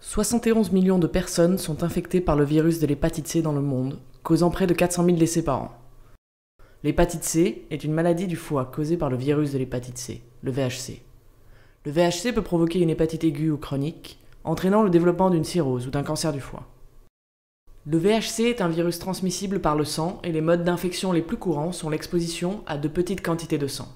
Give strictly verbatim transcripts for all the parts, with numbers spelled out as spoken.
soixante et onze millions de personnes sont infectées par le virus de l'hépatite C dans le monde, causant près de quatre cent mille décès par an. L'hépatite C est une maladie du foie causée par le virus de l'hépatite C, le V H C. Le V H C peut provoquer une hépatite aiguë ou chronique, entraînant le développement d'une cirrhose ou d'un cancer du foie. Le V H C est un virus transmissible par le sang et les modes d'infection les plus courants sont l'exposition à de petites quantités de sang.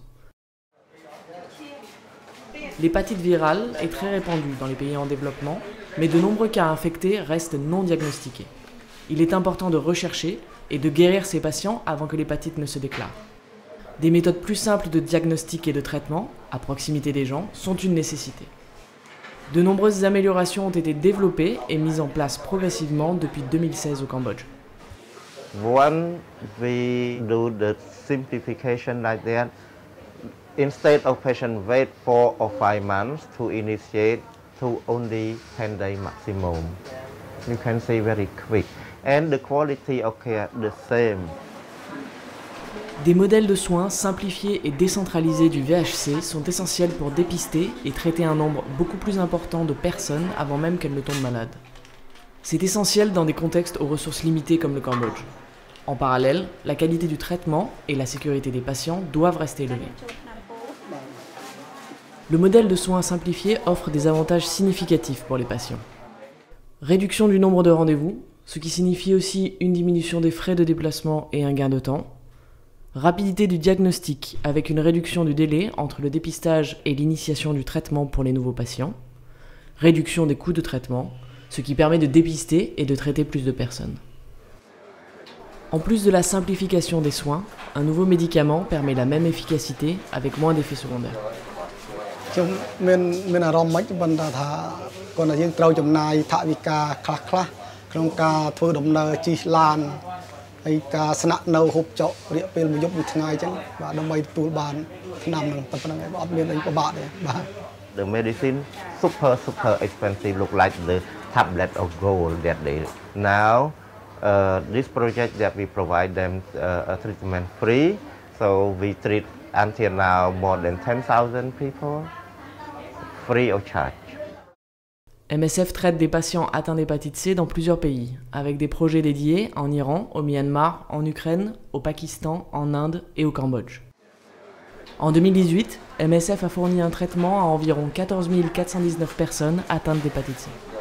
L'hépatite virale est très répandue dans les pays en développement, mais de nombreux cas infectés restent non diagnostiqués. Il est important de rechercher et de guérir ces patients avant que l'hépatite ne se déclare. Des méthodes plus simples de diagnostic et de traitement, à proximité des gens, sont une nécessité. De nombreuses améliorations ont été développées et mises en place progressivement depuis deux mille seize au Cambodge. When we do the simplification like that, instead of patient wait four or five months to initiate, to only ten days maximum. You can see very quick, and the quality of care the same. Des modèles de soins simplifiés et décentralisés du V H C sont essentiels pour dépister et traiter un nombre beaucoup plus important de personnes avant même qu'elles ne tombent malades. C'est essentiel dans des contextes aux ressources limitées comme le Cambodge. En parallèle, la qualité du traitement et la sécurité des patients doivent rester élevées. Le modèle de soins simplifié offre des avantages significatifs pour les patients. Réduction du nombre de rendez-vous, ce qui signifie aussi une diminution des frais de déplacement et un gain de temps. Rapidité du diagnostic avec une réduction du délai entre le dépistage et l'initiation du traitement pour les nouveaux patients. Réduction des coûts de traitement, ce qui permet de dépister et de traiter plus de personnes. En plus de la simplification des soins, un nouveau médicament permet la même efficacité avec moins d'effets secondaires. Jeមានអារម្មណ៍មិនប៉ុន្តែថាគាត់ថាយើងត្រូវចំណាយថវិកាខ្លះខ្លះក្នុងការធ្វើដំណើរជិះឡានហើយការស្នាក់នៅហូបចុករយៈពេលមួយយប់មួយថ្ងៃអញ្ចឹងបាទដើម្បីទទួលបានថ្នាំហ្នឹងប៉ុណ្ណឹងឯងអត់មានអីពិបាកទេបាទ The medicine super super expensive, look like the tablet of gold that they now uh, this project that we provide them uh, a treatment free, so we treat until now more than ten thousand people free of charge. M S F traite des patients atteints d'hépatite C dans plusieurs pays, avec des projets dédiés en Iran, au Myanmar, en Ukraine, au Pakistan, en Inde et au Cambodge. En deux mille dix-huit, M S F a fourni un traitement à environ quatorze mille quatre cent dix-neuf personnes atteintes d'hépatite C.